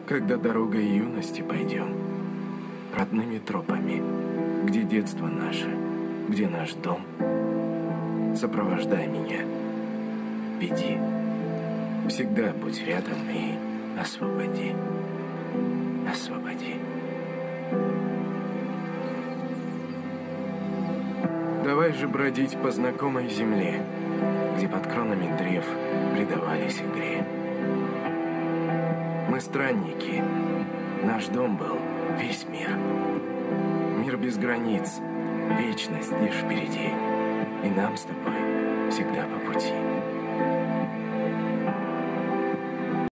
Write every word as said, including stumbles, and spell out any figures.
Когда дорогой юности пойдем, родными тропами, где детство наше, где наш дом, сопровождай меня, веди, всегда будь рядом и освободи, освободи. Давай же бродить по знакомой земле, где под кронами древ предавались игре. Мы странники, наш дом был весь мир. Мир без границ, вечность лишь впереди, и нам с тобой всегда по пути.